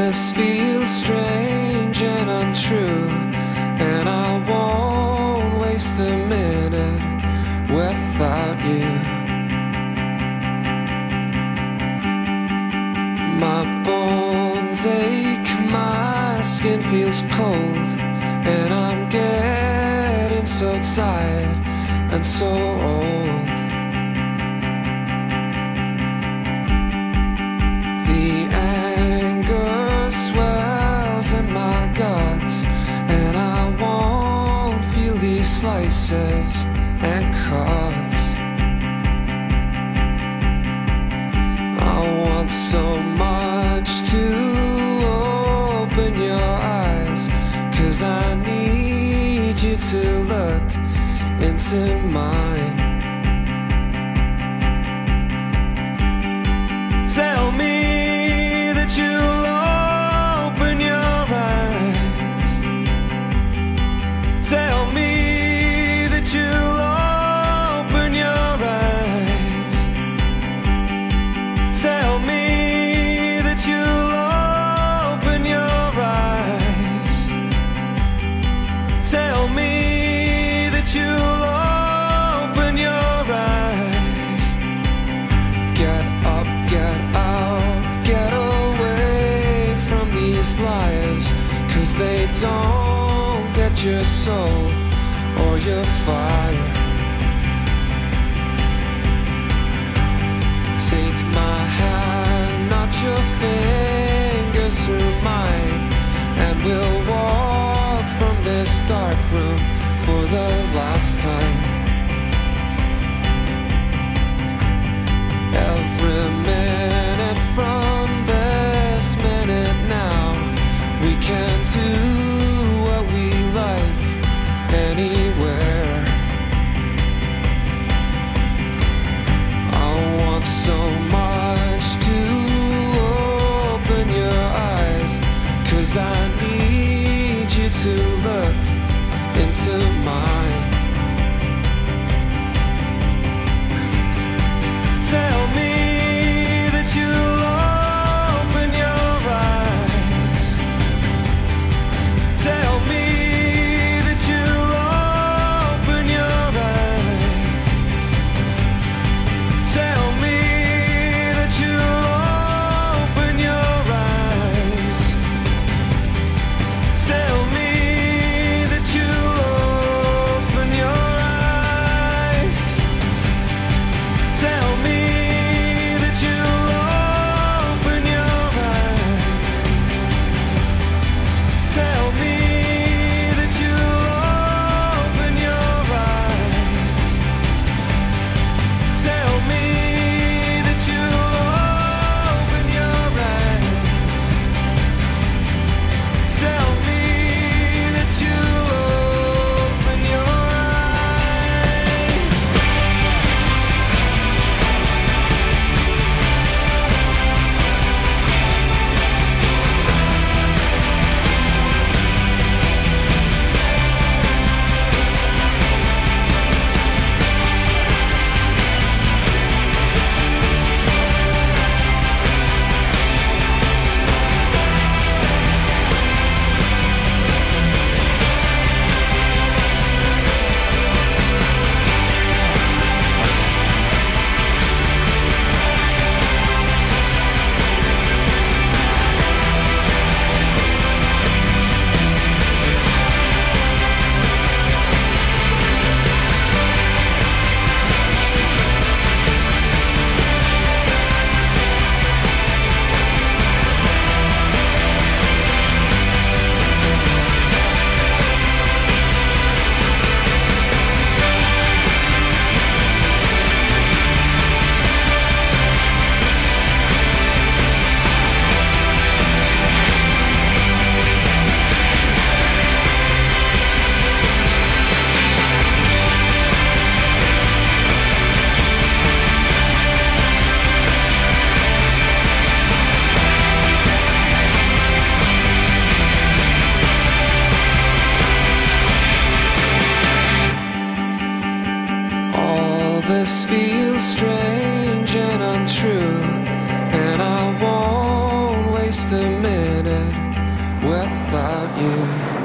this feels strange and untrue, and I won't waste a minute without you. My bones ache, my skin feels cold, and I'm getting so tired and so old. The anger swells in my guts, and I won't feel these slices and cuts. I want so much to open your eyes, 'cause I need you to look into mine. Tell me that you'll open your eyes. Tell me that you'll open your eyes. Tell me that you'll open your eyes. Tell me that you'll open your eyes. Get up, get out, get away from these liars, 'cause they don't get your soul or your fire. Take my hand, not your fingers through mine, and we'll walk from this dark room for the last time. Every minute from this minute now, we can do what we like anywhere. I want so much to open your eyes, 'cause I need you to look into mine. Tell me that you'll open your eyes. Tell me that you'll open your eyes. Tell me that you'll open your eyes. Tell me that you'll open your eyes. Tell me that you'll open your eyes. Tell me that you'll open your eyes. Tell me that you'll open your eyes. Tell me that you'll open your eyes. This feels strange and untrue, and I won't waste a minute you.